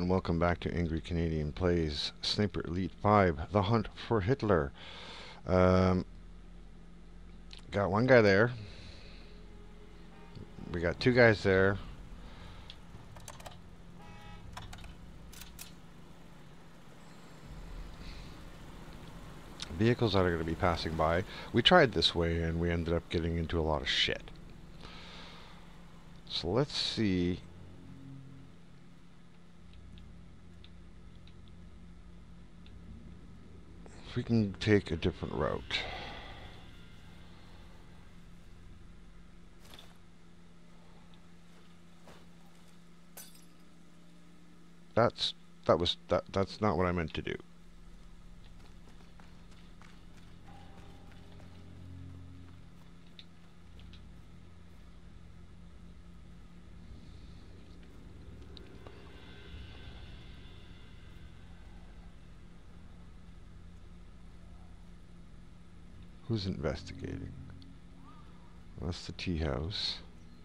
and welcome back to Angry Canadian Plays Sniper Elite 5, The Hunt for Hitler. Um, got one guy there. We got two guys there. Vehicles that are going to be passing by. We tried this way and we ended up getting into a lot of shit. So let's see. If we can take a different route. That's not what I meant to do. Who's investigating? That's the tea house.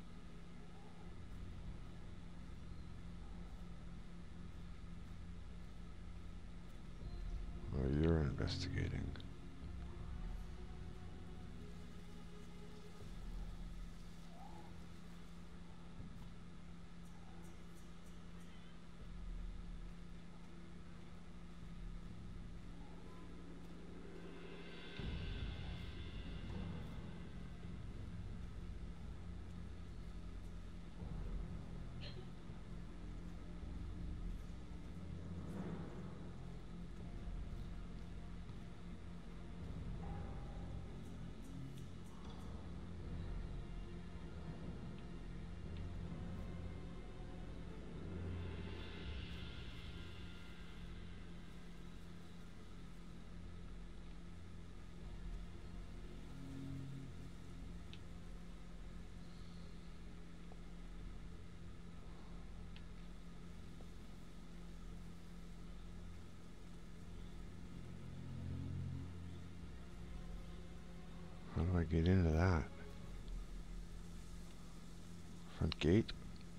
Oh, you're investigating. How do I get into that? Front gate?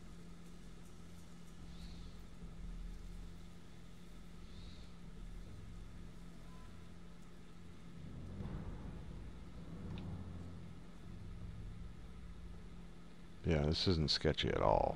Yeah, this isn't sketchy at all.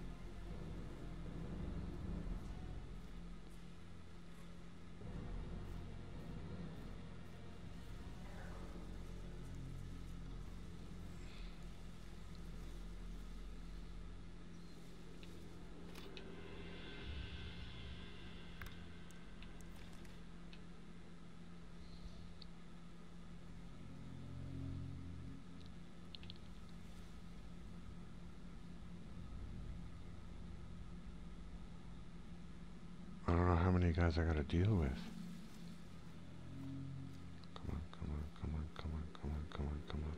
I don't know how many guys I gotta deal with. Come on, come on, come on, come on, come on, come on, come on.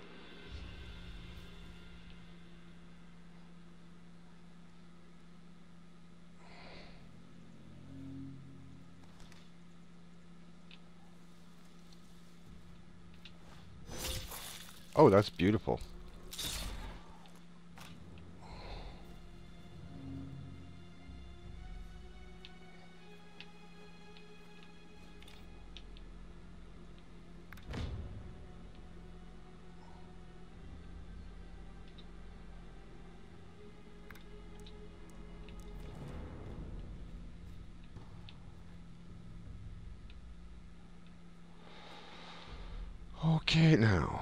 Oh, that's beautiful. Okay, now.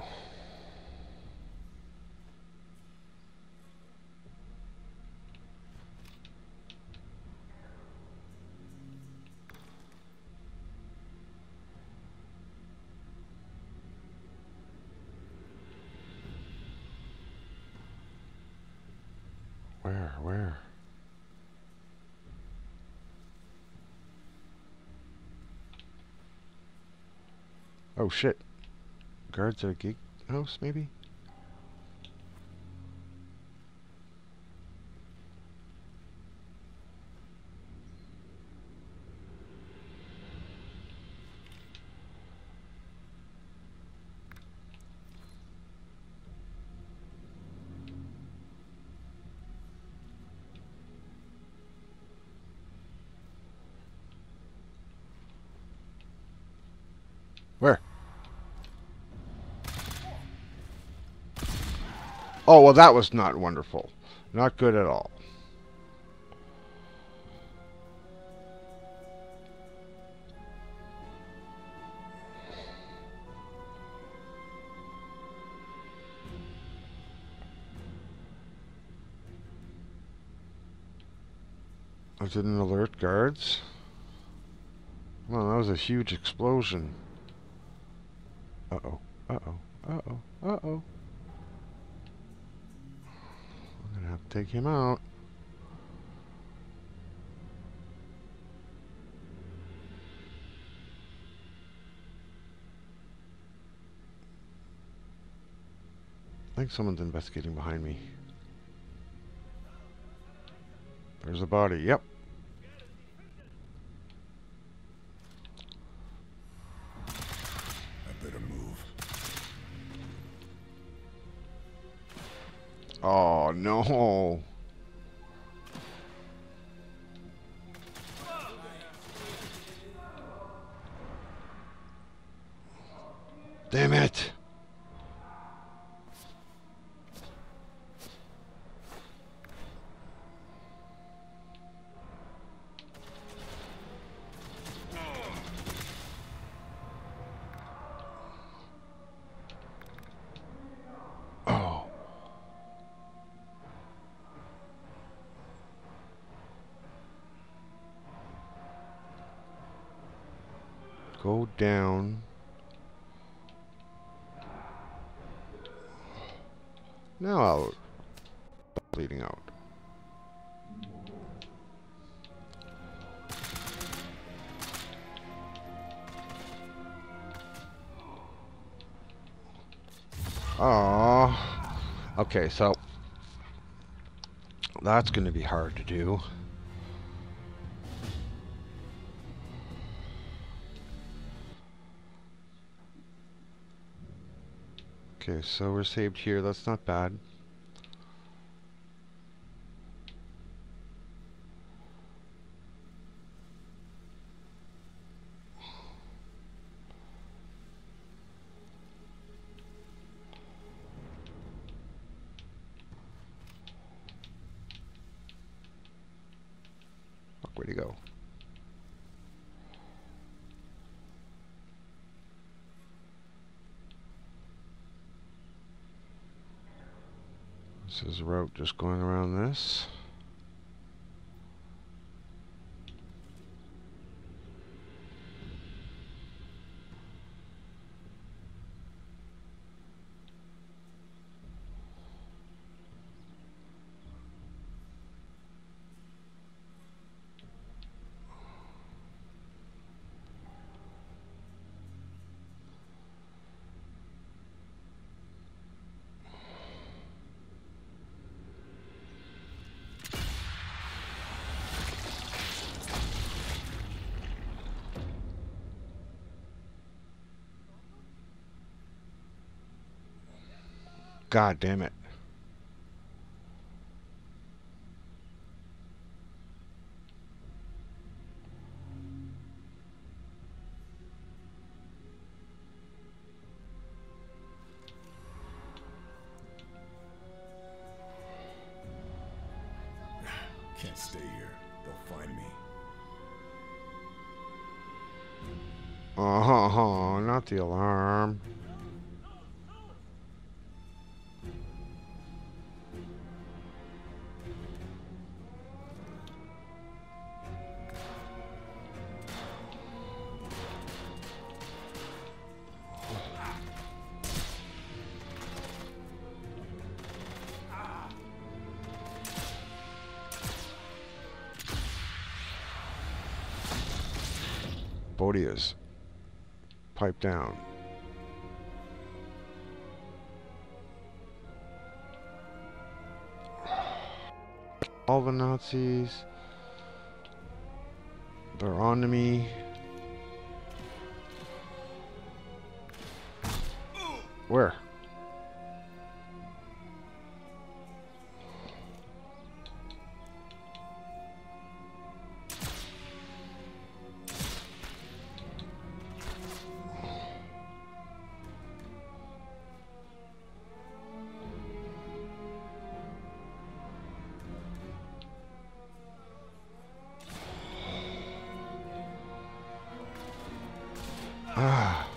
Where? Oh, shit. Guards at a gate house, maybe? Where? Oh, well, that was not wonderful. Not good at all. I didn't alert guards. Well, that was a huge explosion. Uh-oh. Uh-oh. Uh-oh. Uh-oh. I'm gonna have to take him out. I think someone's investigating behind me. There's a body. Yep. I better move. Oh, no. Damn it. Oh. Go down. Now I'll bleeding out. Oh. Okay, so that's going to be hard to do. Okay, so we're saved here. That's not bad. Where'd he go? This is a route just going around this. God damn it. Can't stay here. They'll find me. Oh, not the alarm. Bodia's. Pipe down. All the Nazis. They're on to me. Where? Ah.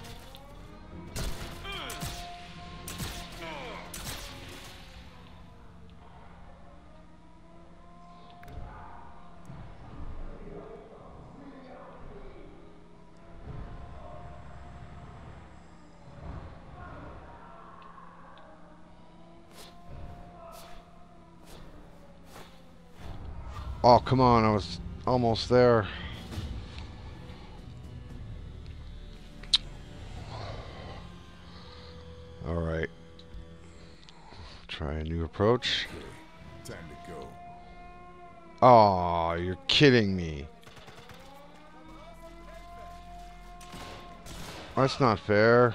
Oh, come on, I was almost there. Alright. Try a new approach. Time to go. Oh, you're kidding me. That's not fair.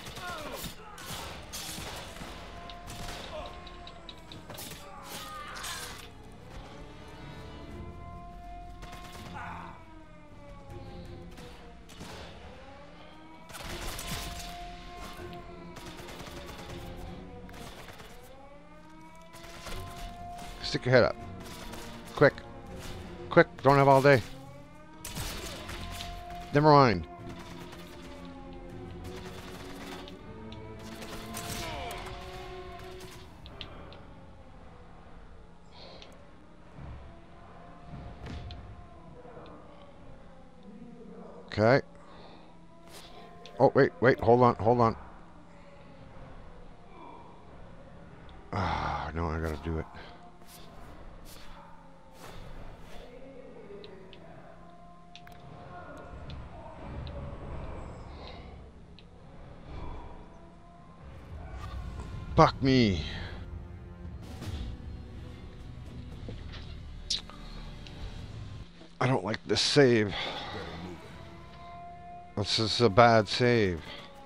Stick your head up. Quick. Quick, don't have all day. Never mind. Okay. Oh, wait, hold on. Ah, no, I gotta do it. Fuck me. I don't like this save. Better move it. This is a bad save.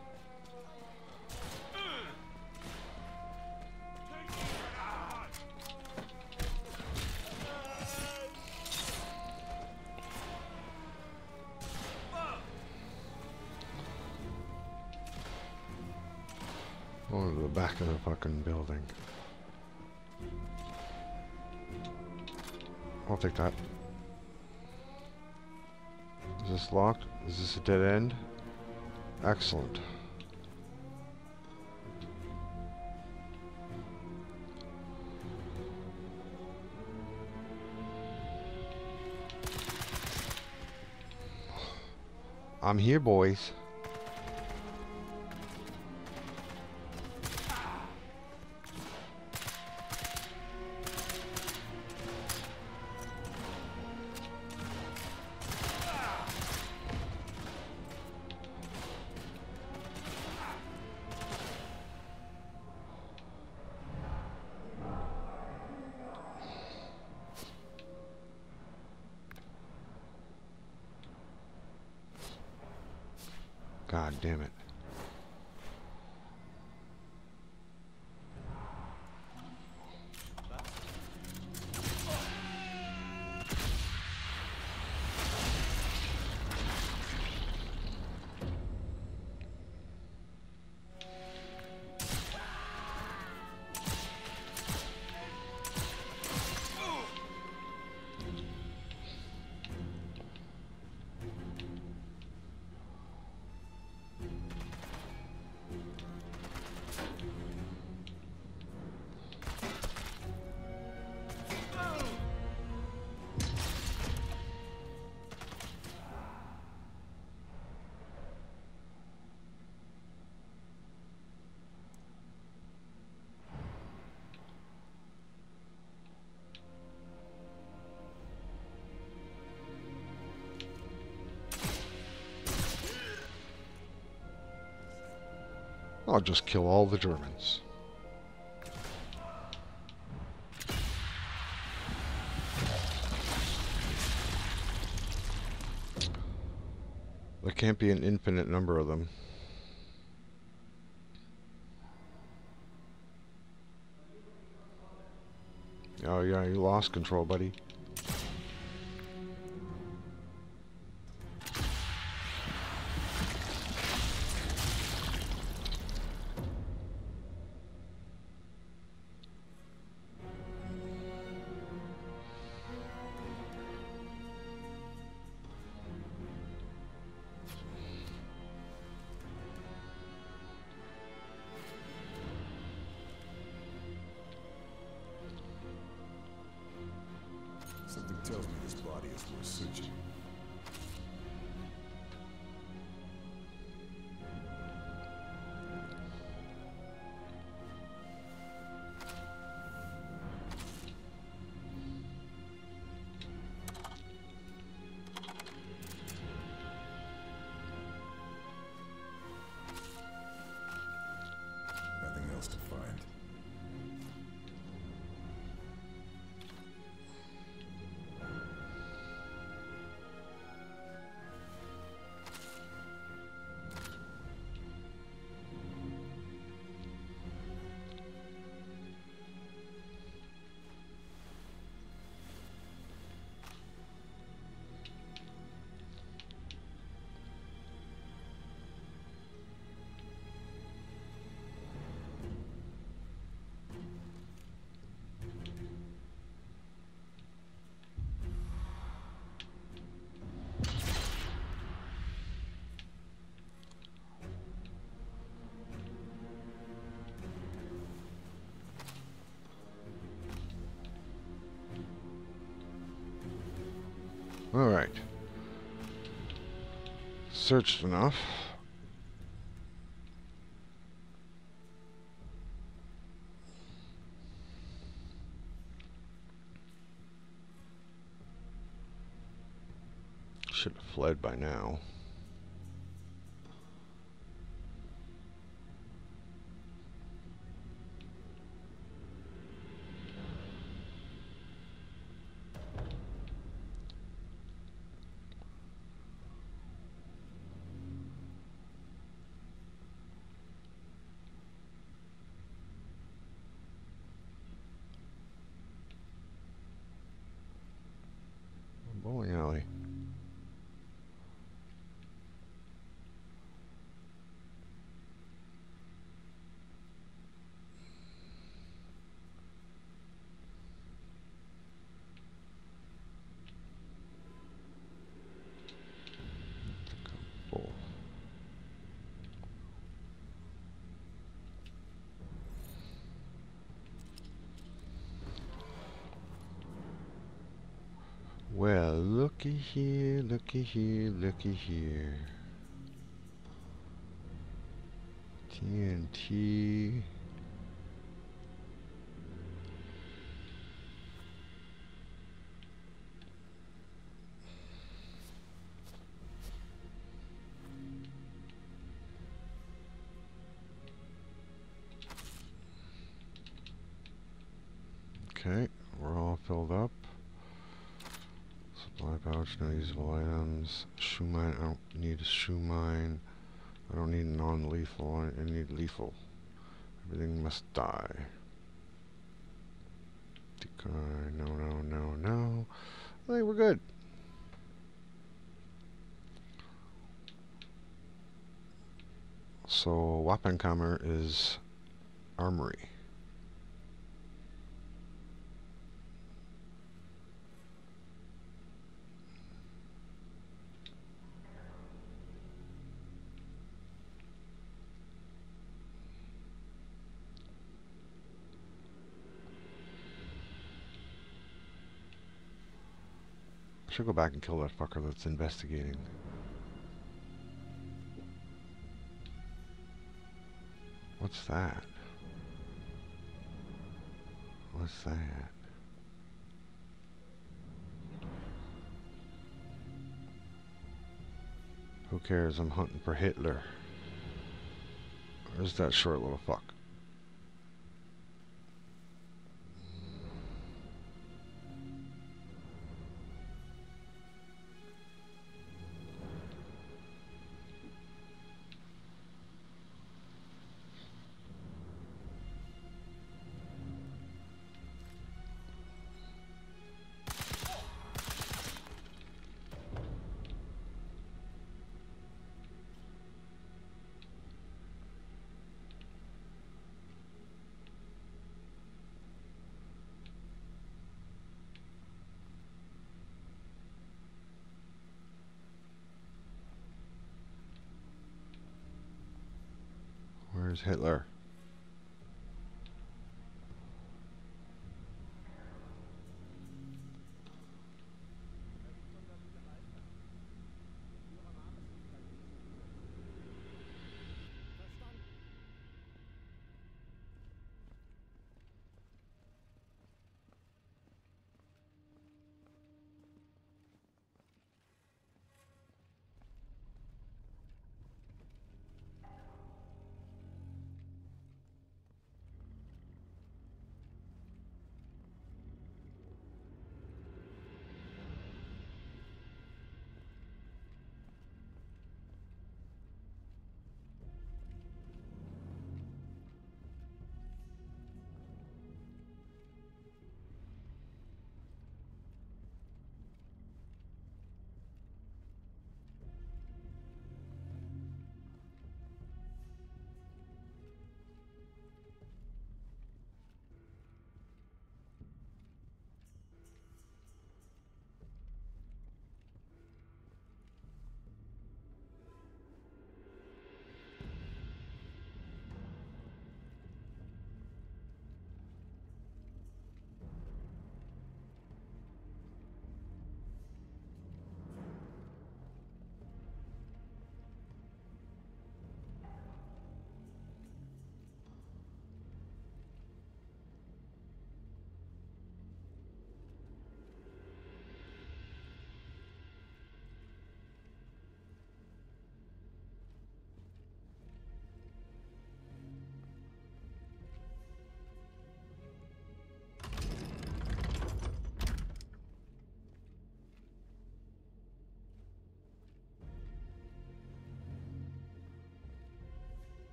Going to the back of the fucking building. I'll take that. Is this locked? Is this a dead end? Excellent. I'm here, boys. God damn it. I'll just kill all the Germans. There can't be an infinite number of them. Oh yeah, you lost control, buddy. tells me this body is worth searching. Nothing else to find. Alright. Searched enough. Should have fled by now. Bowling alley. Bowl. Well, looky here, looky here, looky here. TNT. Okay, we're all filled up. Supply pouch, no usable items. Shoe mine, I don't need a shoe mine. I don't need non-lethal, I need lethal. Everything must die. Decoy, no, no, no, no. I think we're good. So, Wapenkammer is armory. Should go back and kill that fucker that's investigating. What's that? What's that? Who cares? I'm hunting for Hitler. Where's that short little fuck? Where's Hitler?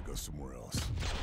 go somewhere else.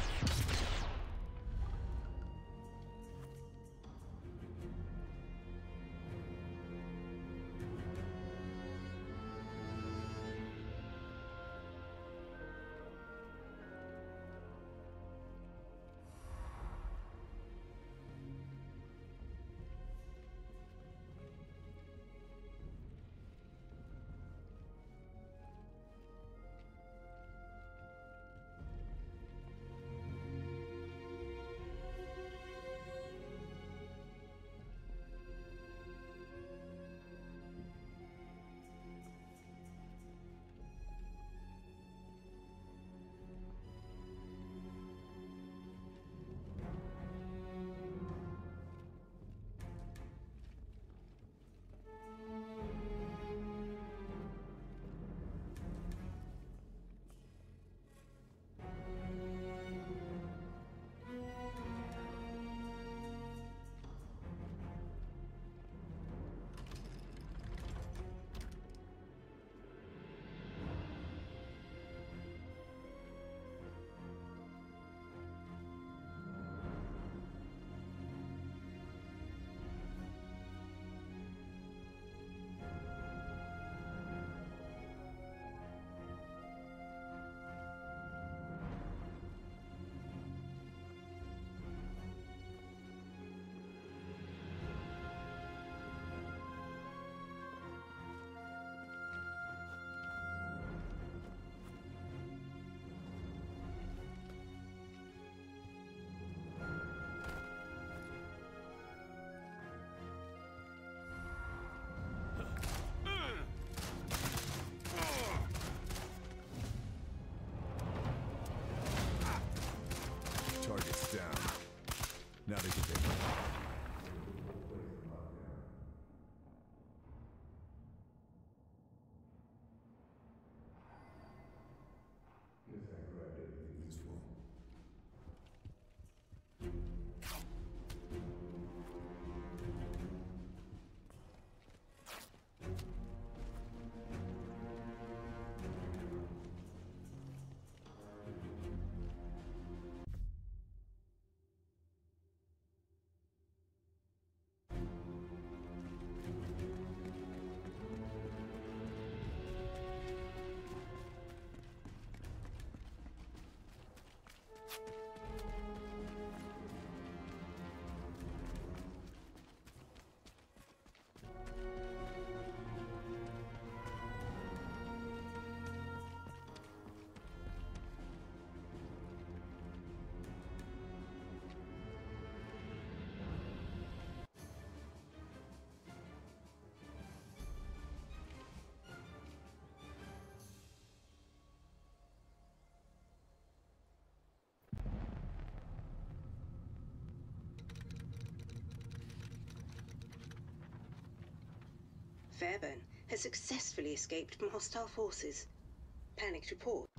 Target's down. Now they can take it. Guess I grabbed everything useful. Fairburn has successfully escaped from hostile forces. Panicked report